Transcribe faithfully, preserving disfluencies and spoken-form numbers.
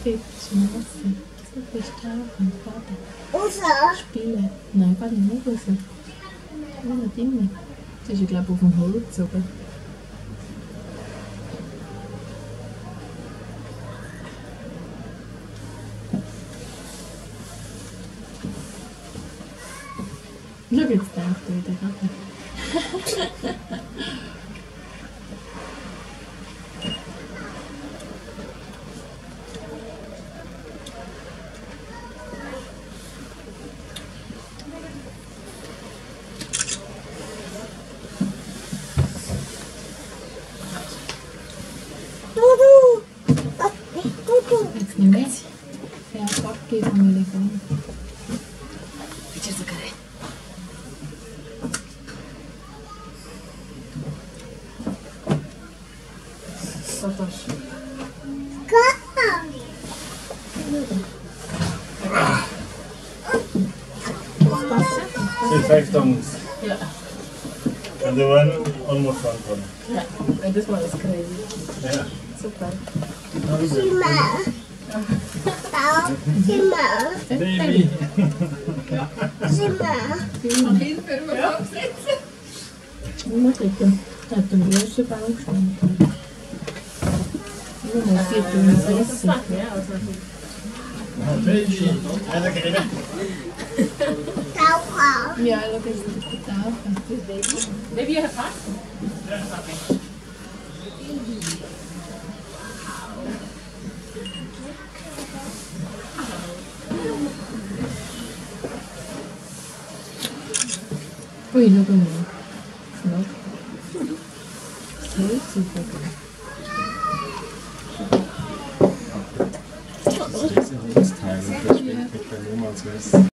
Tipps im Wasser. So fest tauchen, baden, Raus! spielen. Nein, gar nicht raus. Ja, nicht immer. Jetzt ist er, glaube ich, auf dem Holz oben. Schau, jetzt denkt er wieder. Dudu! Dudu! Jetzt nicht mehr. Ja, Packe haben wir gegangen. Bitte so geil. Was ist das? See five tongues. Ja. And the one almost one ton. Ja, das war das crazy. Yeah. Super. Simmer! Bau! Simmer! Baby. Simmer! Immer klicken. Er hat den grossen Bau gestanden. Nur mal vier Stunden fressen. Baby. Also gelbe. Taucher! Ja, schau, jetzt ist der Tauchen. Maybe you have fun? Ui, schau mal. Schau. Sehr super. Das ist ein Teil, das schmeckt nicht bei niemals was.